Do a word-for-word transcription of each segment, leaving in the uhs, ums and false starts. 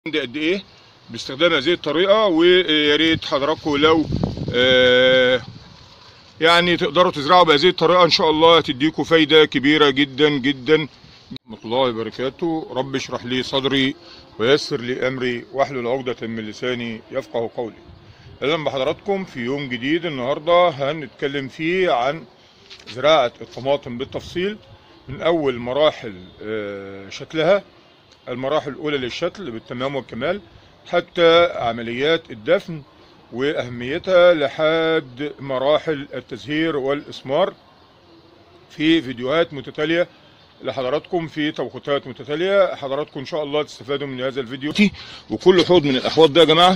قد ايه باستخدام هذه الطريقه، ويا ريت حضراتكم لو آه يعني تقدروا تزرعوا بهذه الطريقه ان شاء الله هتديكم فايده كبيره جدا جدا. ورحمه الله وبركاته. رب اشرح لي صدري ويسر لي امري واحلل عقده من لساني يفقه قولي. اهلا بحضراتكم في يوم جديد. النهارده هنتكلم فيه عن زراعه الطماطم بالتفصيل من اول مراحل آه شكلها، المراحل الأولى للشتل بالتمام والكمال، حتى عمليات الدفن وأهميتها لحد مراحل التزهير والإثمار، في فيديوهات متتالية لحضراتكم في توقيتات متتالية. حضراتكم إن شاء الله تستفادوا من هذا الفيديو. وكل حوض من الأحواض ده يا جماعة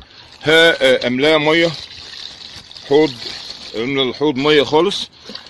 ها أملاه مية، حوض أملى الحوض مية خالص،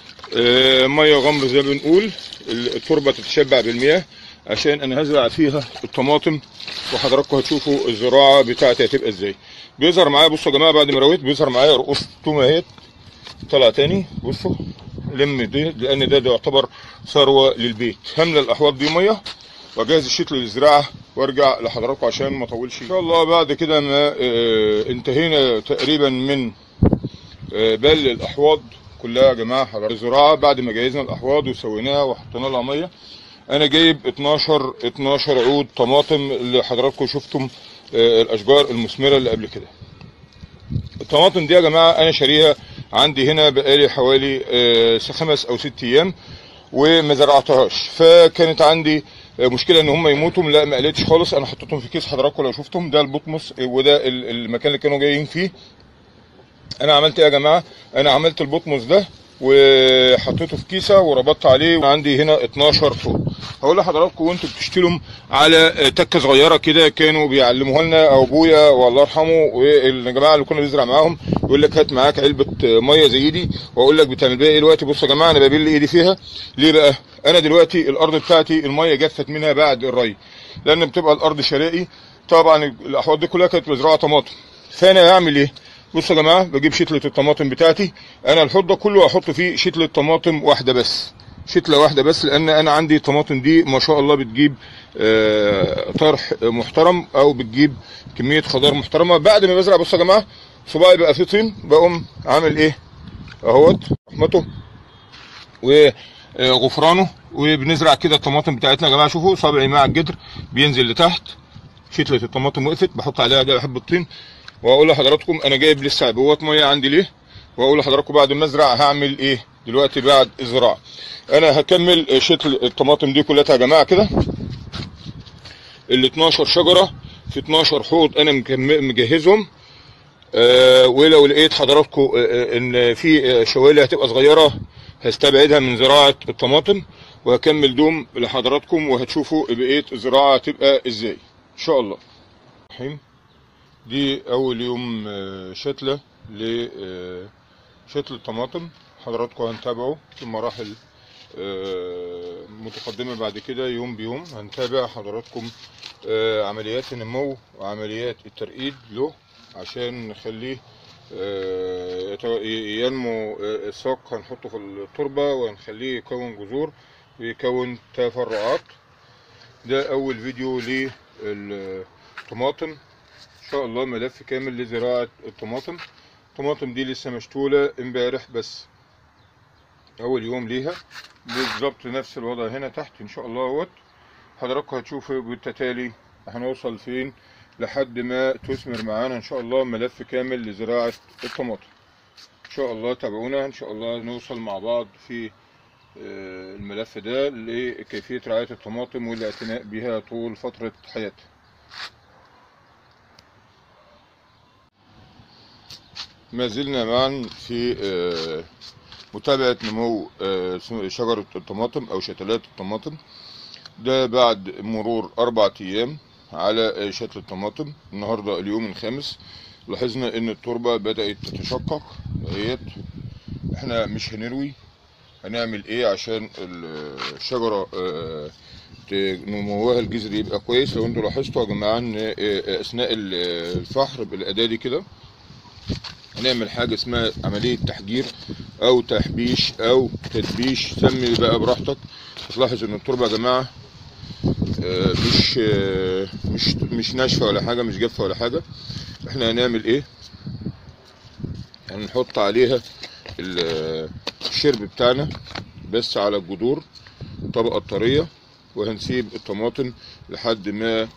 مية غمر زي ما بنقول، التربة تتشبع بالمياه عشان انا هزرع فيها الطماطم، وحضراتكم هتشوفوا الزراعه بتاعتي هتبقى ازاي. بيظهر معايا، بصوا يا جماعه، بعد ما رويت بيظهر معايا رؤوس تومه اهيت طلع تاني. بصوا لم دي لان ده, ده يعتبر ثروه للبيت. هملى الاحواض دي ميه واجهز الشتل للزراعه وارجع لحضراتكم عشان ما اطولش ان شاء الله. بعد كده ما اه انتهينا تقريبا من اه بل الاحواض كلها يا جماعه الزراعه، بعد ما جهزنا الاحواض وسويناها وحطينا لها ميه، انا جايب اتناشر اتناشر عود طماطم اللي حضراتكم شفتم آه الاشجار المثمره اللي قبل كده. الطماطم دي يا جماعه انا شاريها عندي هنا بقالي حوالي آه خمس او ست ايام وما زرعتهاش، فكانت عندي آه مشكله ان هم يموتوا. لا ما قلتش خالص، انا حطيتهم في كيس. حضراتكم لو شفتم ده البطمس وده المكان اللي كانوا جايين فيه. انا عملت ايه يا جماعه؟ انا عملت البطمس ده وحطيته في كيسه وربطت عليه. عندي هنا اتناشر حوض. هقول لحضراتكم وانتوا بتشتلوا على تكه صغيره كده كانوا بيعلموها لنا او ابويا والله يرحمه والجماعه اللي كنا بنزرع معاهم، يقول لك هات معاك علبه ميه زي دي واقول لك بتعمل بيها ايه دلوقتي. بصوا يا جماعه انا ببل ايدي فيها ليه بقى؟ انا دلوقتي الارض بتاعتي الميه جفت منها بعد الري، لان بتبقى الارض شرائي. طبعا الاحواض دي كلها كانت مزروعه طماطم، فانا هعمل ايه؟ بصوا يا جماعه بجيب شتله الطماطم بتاعتي. انا الحوض ده كله هحط فيه شتله طماطم واحده بس، شتله واحده بس، لان انا عندي الطماطم دي ما شاء الله بتجيب آه طرح محترم او بتجيب كميه خضار محترمه. بعد ما بزرع بصوا يا جماعه صباعي بقى فيه طين، بقوم عامل ايه اهوت رحمته وغفرانه، وبنزرع كده الطماطم بتاعتنا يا جماعه. شوفوا صابعي مع الجدر بينزل لتحت، شتله الطماطم وقفت، بحط عليها ده حبه طين. واقول لحضراتكم انا جايب لسه عبوات ميه عندي ليه، واقول لحضراتكم بعد ما ازرع هعمل ايه دلوقتي بعد الزراعه. انا هكمل شتل الطماطم دي كلها يا جماعه كده، ال اتناشر شجره في اتناشر حوض انا مجهزهم. آه ولو لقيت حضراتكم آه ان في شوالي هتبقى صغيره هستبعدها من زراعه الطماطم، وهكمل دوم لحضراتكم وهتشوفوا بقيه الزراعه هتبقى ازاي ان شاء الله. دي اول يوم شتله لشتل الطماطم. حضراتكم هنتابعه في مراحل متقدمه بعد كده يوم بيوم. هنتابع حضراتكم عمليات النمو وعمليات الترقيد له عشان نخليه ينمو الساق. هنحطه في التربه وهنخليه يكون جذور ويكون تفرعات. ده اول فيديو للطماطم ان شاء الله، ملف كامل لزراعه الطماطم. الطماطم دي لسه مشتوله امبارح بس، اول يوم ليها بالظبط. نفس الوضع هنا تحت ان شاء الله اهوت. حضراتكم هتشوفوا بالتتالي هنوصل فين لحد ما تثمر معانا ان شاء الله ملف كامل لزراعه الطماطم. ان شاء الله تابعونا، ان شاء الله نوصل مع بعض في الملف ده لكيفيه رعايه الطماطم والاعتناء بها طول فتره حياتها. ما زلنا معا في متابعة نمو شجرة الطماطم أو شتلات الطماطم. ده بعد مرور أربعة أيام على شتل الطماطم. النهاردة اليوم الخامس. لاحظنا إن التربة بدأت تتشقق اهيت. احنا مش هنروي، هنعمل إيه عشان الشجرة نموها الجذري يبقى كويس. لو انتوا لاحظتوا يا جماعة إن أثناء الفحر بالأداة دي كده هنعمل حاجة اسمها عملية تحجير او تحبيش او تدبيش، سمي بقى براحتك. هتلاحظ ان التربة يا جماعة مش مش مش ناشفه ولا حاجه، مش جافه ولا حاجه. احنا هنعمل ايه؟ هنحط عليها الشرب بتاعنا بس على الجذور طبقه طريه، وهنسيب الطماطم لحد ما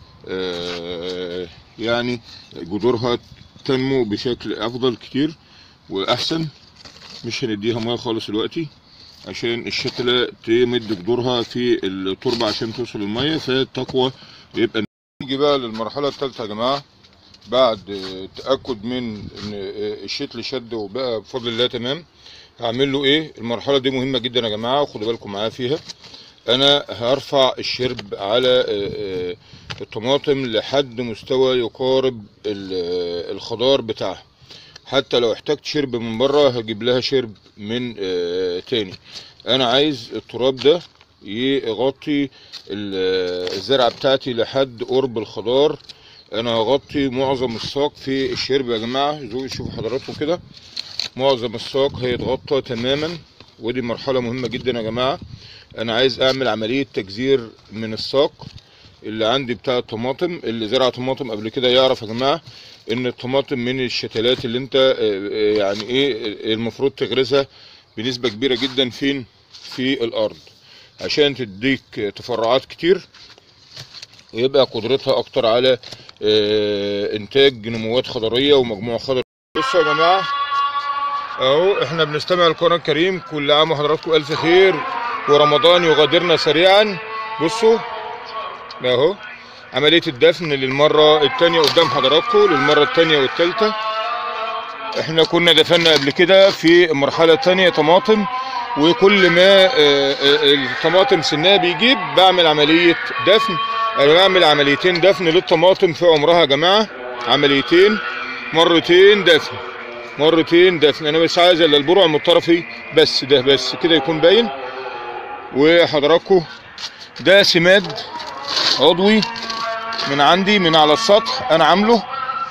يعني جذورها تنمو بشكل افضل كتير واحسن. مش هنديها ميه خالص دلوقتي عشان الشتله تمد جذورها في التربه عشان توصل الميه فتقوى يبقى. نيجي بقى للمرحله الثالثه يا جماعه، بعد التاكد من ان الشتل شد وبقى بفضل الله تمام. هعمل له ايه؟ المرحله دي مهمه جدا يا جماعه وخدوا بالكم معايا فيها. انا هرفع الشرب على الطماطم لحد مستوى يقارب الخضار بتاعها، حتى لو احتجت شرب من بره هجيب لها شرب من تاني. انا عايز التراب ده يغطي الزرعه بتاعتي لحد قرب الخضار. انا هغطي معظم الساق في الشرب يا جماعه، شوفوا حضراتكم كده معظم الساق هيتغطى تماما، ودي مرحله مهمه جدا يا جماعه. انا عايز اعمل عمليه تجزير من الساق اللي عندي بتاع الطماطم. اللي زرع طماطم قبل كده يعرف يا جماعه ان الطماطم من الشتلات اللي انت يعني ايه المفروض تغرسها بنسبه كبيره جدا فين في الارض عشان تديك تفرعات كتير ويبقى قدرتها اكتر على انتاج نموات خضريه ومجموعه خضر. بصوا يا جماعه اهو احنا بنستمع للقرآن الكريم، كل عام وحضراتكم الف خير ورمضان يغادرنا سريعا. بصوا اهو عمليه الدفن للمره الثانيه قدام حضراتكم، للمره الثانيه والثالثه. احنا كنا دفنا قبل كده في المرحله الثانيه طماطم، وكل ما الطماطم سنها بيجيب بعمل عمليه دفن. انا بعمل عمليتين دفن للطماطم في عمرها يا جماعه، عمليتين مرتين دفن مرتين دفن. انا بس عايز الا البرع المطرفي بس، ده بس كده يكون باين. وحضراتكم ده سماد عضوي من عندي من على السطح، انا عامله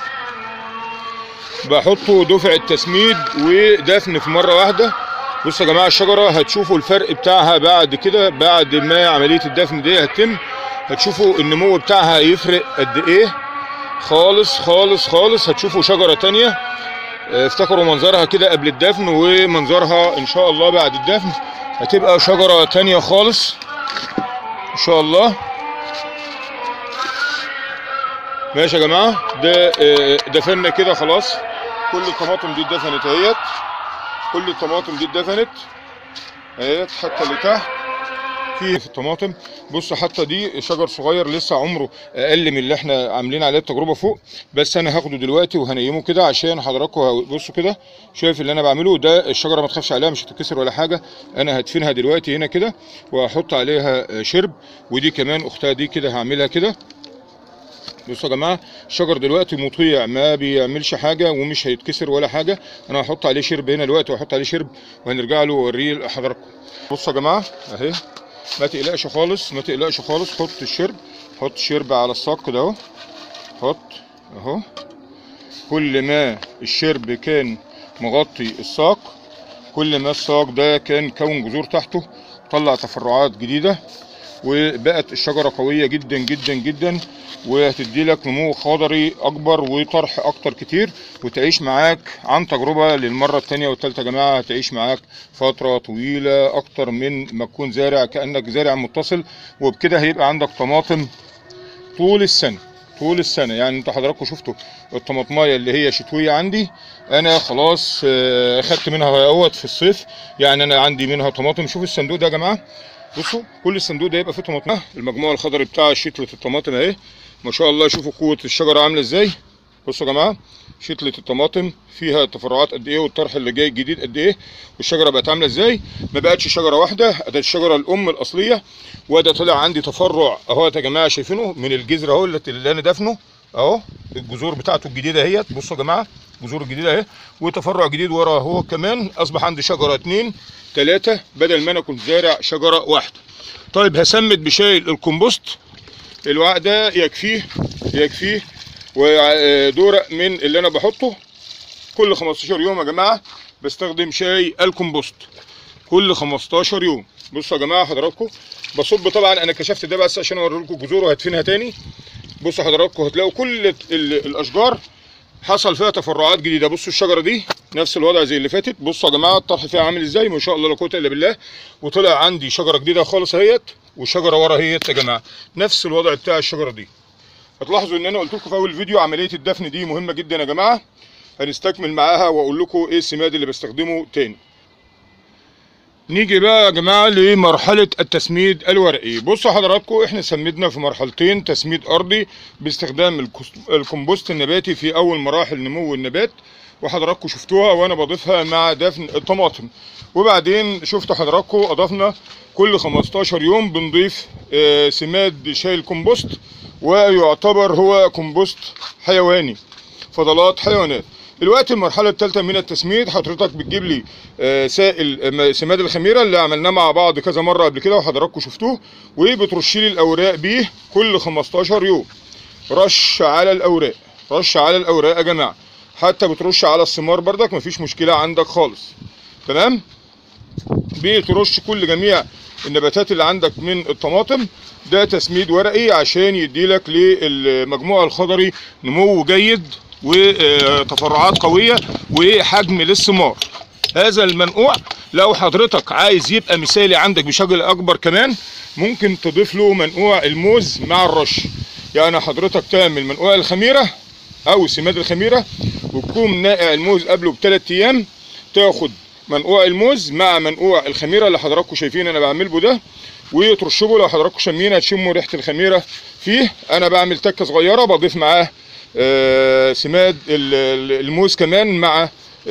بحطه دفع التسميد ودفن في مره واحده. بصوا يا جماعه الشجره هتشوفوا الفرق بتاعها بعد كده، بعد ما عمليه الدفن دي هتتم هتشوفوا النمو بتاعها هيفرق قد ايه خالص خالص خالص. هتشوفوا شجره تانيه افتكروا منظرها كده قبل الدفن ومنظرها ان شاء الله بعد الدفن هتبقى شجره تانيه خالص ان شاء الله. ماشي يا جماعه، ده دفنا كده خلاص. كل الطماطم دي اتدفنت اهيت، كل الطماطم دي اتدفنت اهيت حتى اللي تحت في الطماطم. بصوا حتى دي شجر صغير لسه عمره اقل من اللي احنا عاملين عليه التجربه فوق، بس انا هاخده دلوقتي وهنيمه كده عشان حضراتكم. بصوا كده شايف اللي انا بعمله ده، الشجره ما تخافش عليها مش هتتكسر ولا حاجه. انا هدفنها دلوقتي هنا كده وهحط عليها شرب، ودي كمان اختها دي كده هعملها كده. بصوا يا جماعه الشجر دلوقتي مطيع ما بيعملش حاجه ومش هيتكسر ولا حاجه. انا هحط عليه شرب هنا دلوقتي وهحط عليه شرب وهنرجع له واوريه لحضراتكم. بصوا يا جماعه اهي ما تقلقش خالص ما تقلقش خالص. حط الشرب حط الشرب على الساق كده اهو، حط اهو. كل ما الشرب كان مغطي الساق كل ما الساق ده كان كون جذور تحته طلع تفرعات جديده وبقت الشجره قويه جدا جدا جدا، وهتدي لك نمو خضري اكبر وطرح اكتر كتير، وتعيش معاك عن تجربه للمره الثانيه والثالثه يا جماعه. هتعيش معاك فتره طويله اكتر من ما تكون زارع كانك زارع متصل، وبكده هيبقى عندك طماطم طول السنه طول السنه. يعني انتوا حضراتكم شفتوا الطماطمايه اللي هي شتويه عندي انا خلاص اخدت منها اهوت في الصيف. يعني انا عندي منها طماطم. شوفوا الصندوق ده يا جماعه، بصوا كل الصندوق ده يبقى فيه طماطم. المجموع الخضري بتاع شتله الطماطم اهي ما شاء الله. شوفوا قوه الشجره عامله ازاي. بصوا يا جماعه شتله الطماطم فيها تفرعات قد ايه والطرح اللي جاي الجديد قد ايه، والشجره بقت عامله ازاي. ما بقتش شجره واحده، ده الشجره الام الاصليه. وده طلع عندي تفرع اهو يا جماعه شايفينه من الجذر اهو اللي انا دافنه اهو. الجذور بتاعته الجديده اهيت. بصوا يا جماعه الجذور الجديده اهي، وتفرع جديد ورا اهو كمان. اصبح عندي شجره اتنين تلاته بدل ما انا كنت زارع شجره واحده. طيب هسمد بشايل الكمبوست. الوعاء ده يكفيه يكفيه ودورق من اللي انا بحطه كل خمستاشر يوم يا جماعه. بستخدم شاي الكمبوست كل خمستاشر يوم. بصوا يا جماعه حضراتكم بصب. طبعا انا كشفت ده بس عشان اوري لكم الجذور وهدفنها تاني. بصوا حضراتكم هتلاقوا كل الاشجار حصل فيها تفرعات جديده. بصوا الشجره دي نفس الوضع زي اللي فاتت. بصوا يا جماعه الطرح فيها عامل ازاي، ما شاء الله لا قوه الا بالله. وطلع عندي شجره جديده خالص اهيت، وشجره ورا اهيت يا جماعه نفس الوضع بتاع الشجره دي. هتلاحظوا ان انا قلت لكم في اول فيديو عمليه الدفن دي مهمه جدا يا جماعه. هنستكمل معاها واقول لكم ايه السماد اللي بستخدمه تاني. نيجي بقى يا جماعه لمرحله التسميد الورقي. بصوا حضراتكم احنا سمدنا في مرحلتين، تسميد ارضي باستخدام الكمبوست النباتي في اول مراحل نمو النبات، وحضراتكم شفتوها وانا بضيفها مع دفن الطماطم. وبعدين شفتوا حضراتكم اضفنا كل خمستاشر يوم بنضيف سماد شايل كومبوست، ويعتبر هو كومبوست حيواني، فضلات حيوانات. دلوقتي المرحله الثالثه من التسميد، حضرتك بتجيب لي سائل سماد الخميره اللي عملناه مع بعض كذا مره قبل كده وحضراتكم شفتوه، وبترش لي الاوراق بيه كل خمستاشر يوم. رش على الاوراق، رش على الاوراق يا جماعه، حتى بترش على الثمار بردك مفيش مشكله عندك خالص. تمام؟ بترش كل جميع النباتات اللي عندك من الطماطم. ده تسميد ورقي عشان يديلك للمجموع الخضري نمو جيد وتفرعات قويه وحجم للثمار. هذا المنقوع لو حضرتك عايز يبقى مثالي عندك بشكل اكبر كمان، ممكن تضيف له منقوع الموز مع الرش. يعني حضرتك تعمل منقوع الخميره او سماد الخميره وتكون ناقع الموز قبله بثلاث ايام، تاخد منقوع الموز مع منقوع الخميره اللي حضراتكم شايفين انا بعمله ده، وترشبه. لو حضراتكم شامين هتشموا ريحه الخميره فيه. انا بعمل تكه صغيره بضيف معاه آه سماد الموز كمان مع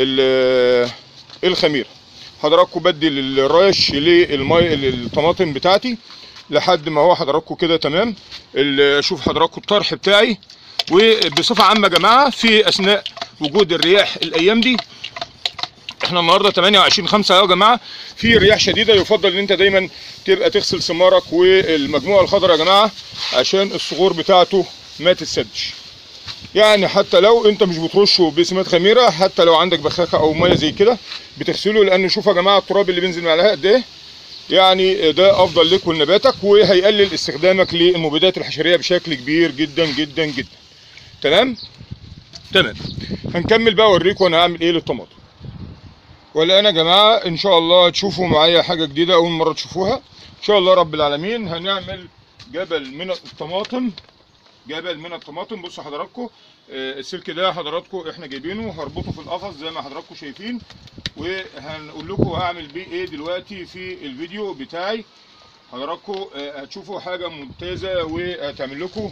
الخميره. حضراتكم بدي الرش للمي الطماطم بتاعتي لحد ما هو حضراتكم كده تمام. شوف حضراتكم الطرح بتاعي. وبصفه عامه يا جماعه في اثناء وجود الرياح الايام دي، احنا النهارده تمانية وعشرين خمسة يا جماعه، في رياح شديده، يفضل ان انت دايما تبقى تغسل ثمارك والمجموعه الخضراء يا جماعه عشان الصخور بتاعته ما تتسدش. يعني حتى لو انت مش بترشه بسماد خميره، حتى لو عندك بخاخه او ميه زي كده بتغسله، لان شوف يا جماعه التراب اللي بينزل عليها قد ايه. يعني ده افضل لك ولنباتك، وهيقلل استخدامك للمبيدات الحشريه بشكل كبير جدا جدا جدا. تمام؟ تمام. هنكمل بقى اوريكم انا هعمل ايه للطماطم. والان يا جماعه ان شاء الله تشوفوا معايا حاجه جديده اول مره تشوفوها ان شاء الله رب العالمين. هنعمل جبل من الطماطم، جبل من الطماطم. بصوا حضراتكم السلك ده حضراتكم احنا جايبينه، هربطه في القفص زي ما حضراتكم شايفين، وهنقول لكم هعمل بيه ايه دلوقتي في الفيديو بتاعي. حضراتكم هتشوفوا حاجه ممتازه وهتعمل لكم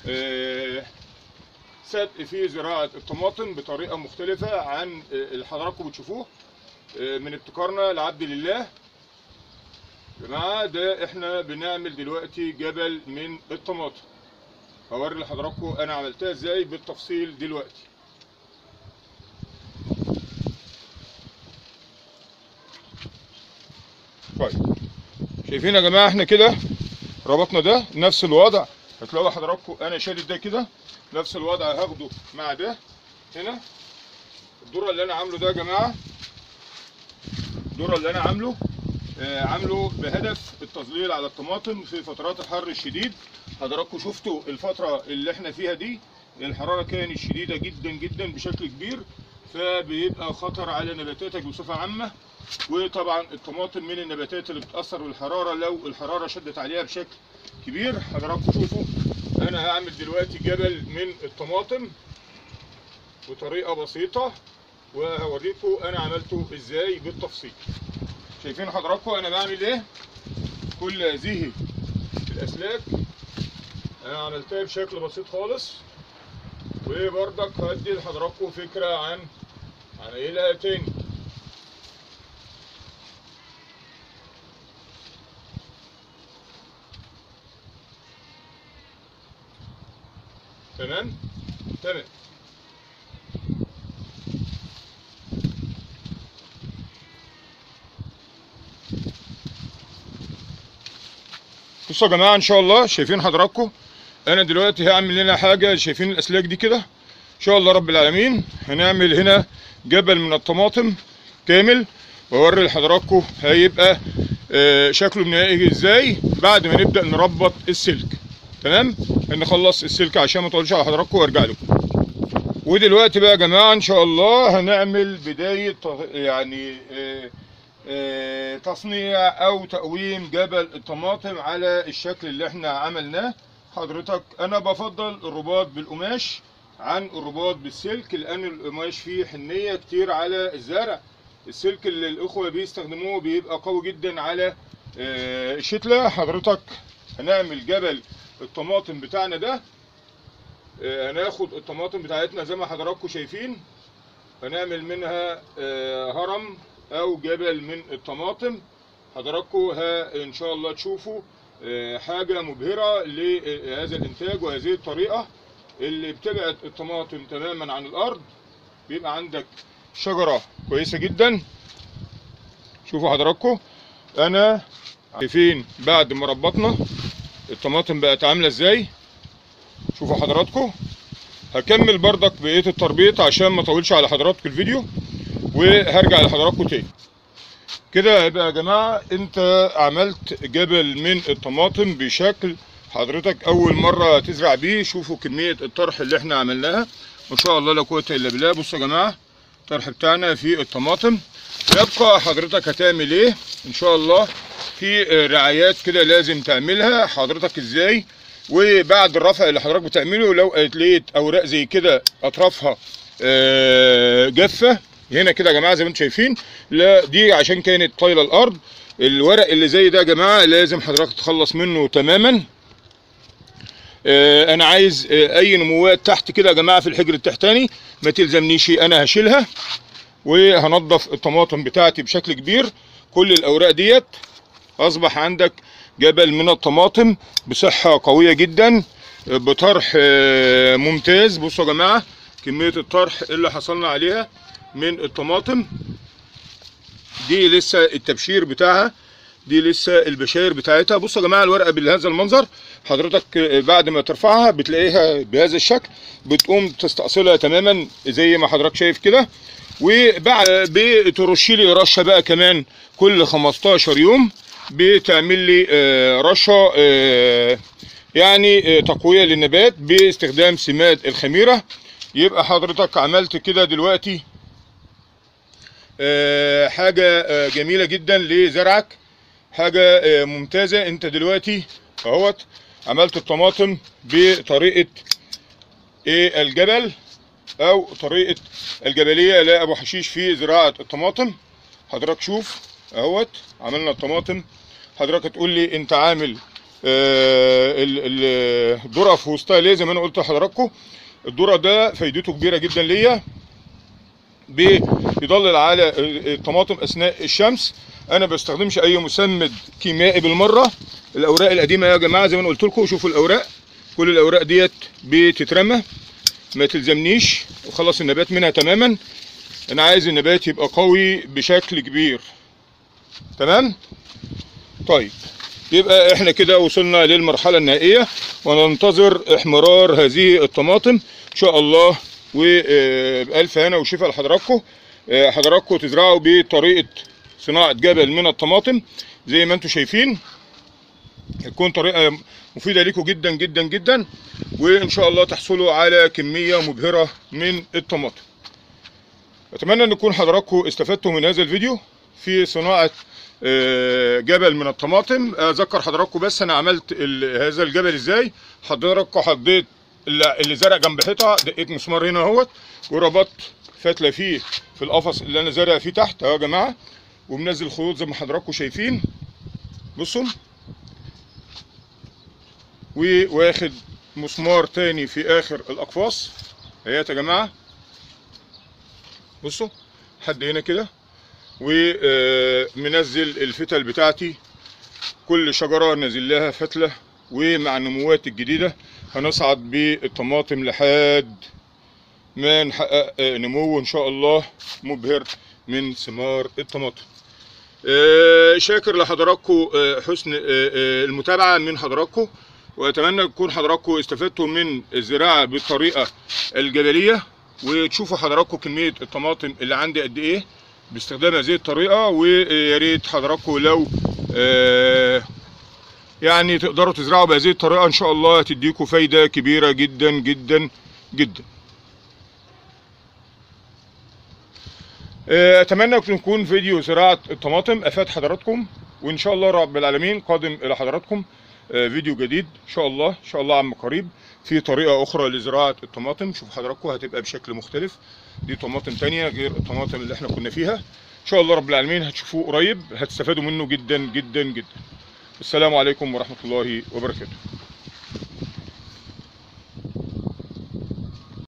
سبق في زراعه الطماطم بطريقه مختلفه عن اللي حضراتكم بتشوفوه من ابتكارنا لعبد لله. يا جماعه ده احنا بنعمل دلوقتي جبل من الطماطم، هوري لحضراتكم انا عملتها ازاي بالتفصيل دلوقتي. طيب شايفين يا جماعه احنا كده ربطنا ده نفس الوضع. هتلاقوا حضراتكم انا شادد ده كده نفس الوضع، هاخده مع ده هنا. الدوره اللي انا عامله ده يا جماعه، الدوره اللي انا عامله آه عامله بهدف التظليل على الطماطم في فترات الحر الشديد. حضراتكم شفتوا الفتره اللي احنا فيها دي الحراره كانت شديده جدا جدا بشكل كبير، فبيبقى خطر على نباتاتك بصفه عامه. وطبعا الطماطم من النباتات اللي بتاثر بالحراره لو الحراره شدت عليها بشكل كبير. حضراتكم شوفوا انا هعمل دلوقتي جبل من الطماطم بطريقه بسيطه، وهوريكم انا عملته ازاي بالتفصيل. شايفين حضراتكم انا بعمل ايه؟ كل هذه الاسلاك انا عملتها بشكل بسيط خالص، وبرضك هدي لحضراتكم فكره عن عمايلها تاني. تمام؟ تمام. بصوا يا جماعه ان شاء الله شايفين حضراتكم انا دلوقتي هعمل لنا حاجه. شايفين الاسلاك دي كده؟ ان شاء الله رب العالمين هنعمل هنا جبل من الطماطم كامل، واوري لحضراتكم هيبقى آه شكله النهائي ازاي بعد ما نبدا نربط السلك. تمام، نخلص السلك عشان ما اطولش على حضراتكم وارجع لكم. ودلوقتي بقى يا جماعه ان شاء الله هنعمل بدايه يعني آه آه تصنيع او تقويم جبل الطماطم على الشكل اللي احنا عملناه. حضرتك انا بفضل الرباط بالقماش عن الرباط بالسلك، لان القماش فيه حنيه كتير على الزرع. السلك اللي الاخوه بيستخدموه بيبقى قوي جدا على الشتله. حضرتك هنعمل جبل الطماطم بتاعنا ده، هناخد الطماطم بتاعتنا زي ما حضراتكم شايفين، هنعمل منها هرم او جبل من الطماطم. حضراتكم ان شاء الله تشوفوا حاجه مبهره لهذا الانتاج وهذه الطريقه اللي بتبعد الطماطم تماما عن الارض. بيبقى عندك شجره كويسه جدا. شوفوا حضراتكم انا شايفين بعد ما ربطنا الطماطم بقت عامله ازاي. شوفوا حضراتكم هكمل بردك بقيه التربيط عشان ما اطولش على حضراتكم الفيديو وهرجع لحضراتكم تاني. كده يبقى يا جماعه انت عملت جبل من الطماطم بشكل حضرتك اول مره تزرع بيه. شوفوا كميه الطرح اللي احنا عملناها ما شاء الله لا قوه الا بالله. بصوا يا جماعه الطرح بتاعنا في الطماطم. يبقى حضرتك هتعمل ايه ان شاء الله في رعايات كده لازم تعملها حضرتك ازاي. وبعد الرفع اللي حضرتك بتعمله لو لقيت اوراق زي كده اطرافها جافه هنا كده يا جماعه زي ما انتم شايفين، لا دي عشان كانت طايله الارض. الورق اللي زي ده يا جماعه لازم حضرتك تتخلص منه تماما. انا عايز اي نموات تحت كده يا جماعه في الحجر التحتاني ما تلزمنيش، انا هشيلها وهنضف الطماطم بتاعتي بشكل كبير. كل الاوراق ديت اصبح عندك جبل من الطماطم بصحه قويه جدا بطرح ممتاز. بصوا يا جماعه كميه الطرح اللي حصلنا عليها من الطماطم دي لسه التبشير بتاعها، دي لسه البشاير بتاعتها. بصوا يا جماعه الورقه بهذا المنظر. حضرتك بعد ما ترفعها بتلاقيها بهذا الشكل، بتقوم تستأصلها تماما زي ما حضرتك شايف كده. وبعد بترشي لي رشه بقى كمان كل خمستاشر يوم، بتعمل لي رشه يعني تقويه للنبات باستخدام سماد الخميره. يبقى حضرتك عملت كده دلوقتي حاجه جميله جدا لزرعك، حاجه ممتازه. انت دلوقتي اهوت عملت الطماطم بطريقه ايه الجبل او طريقه الجبليه لابو حشيش في زراعه الطماطم. حضرتك شوف اهوت عملنا الطماطم. حضرتك تقول لي انت عامل آه الذره في وسطها ليه؟ زي ما انا قلت لحضراتكم الذره ده فايدته كبيره جدا ليا، بيضلل على الطماطم اثناء الشمس. انا ما بستخدمش اي مسمد كيميائي بالمره. الاوراق القديمه يا جماعه زي ما انا قلت لكم، شوفوا الاوراق كل الاوراق ديت بتترمى ما تلزمنيش وخلص النبات منها تماما. انا عايز النبات يبقى قوي بشكل كبير. تمام. طيب يبقى احنا كده وصلنا للمرحله النهائيه وننتظر احمرار هذه الطماطم ان شاء الله. وبألف هنا وشفا لحضراتكم. حضراتكم تزرعوا بطريقه صناعه جبل من الطماطم زي ما انتم شايفين، هتكون طريقه مفيده ليكم جدا جدا جدا، وان شاء الله تحصلوا على كميه مبهره من الطماطم. اتمنى ان يكون حضراتكم استفدتوا من هذا الفيديو في صناعه جبل من الطماطم. اذكر حضراتكم بس انا عملت هذا الجبل ازاي. حضراتكم حطيت اللي زرع جنب حيطه، دقيت مسمار هنا اهوت وربطت فتله فيه في القفص اللي انا زارع فيه تحت اهو يا جماعه، ومنزل خيوط زي ما حضراتكم شايفين. بصوا، وواخد مسمار تاني في اخر الاقفاص اهيت يا جماعه. بصوا لحد هنا كده، ومنزل الفتل بتاعتي كل شجره نازل لها فتله. ومع النموات الجديده هنصعد بالطماطم لحد ما نحقق نمو ان شاء الله مبهر من ثمار الطماطم. شاكر لحضراتكم حسن المتابعه من حضراتكم، واتمنى تكون حضراتكم استفدتوا من الزراعه بالطريقه الجبليه، وتشوفوا حضراتكم كميه الطماطم اللي عندي قد ايه باستخدام هذه الطريقه. ويا ريت حضراتكم لو آه، يعني تقدروا تزرعوا بهذه الطريقة ان شاء الله هتديكوا فايدة كبيرة جدا جدا جدا. اتمنى ان يكون فيديو زراعة الطماطم افاد حضراتكم، وان شاء الله رب العالمين قادم الى حضراتكم فيديو جديد ان شاء الله ان شاء الله عم قريب في طريقة اخرى لزراعة الطماطم. شوف حضراتكم هتبقى بشكل مختلف، دي طماطم تانية غير الطماطم اللي احنا كنا فيها. ان شاء الله رب العالمين هتشوفوه قريب، هتستفادوا منه جدا جدا جدا. السلام عليكم ورحمة الله وبركاته.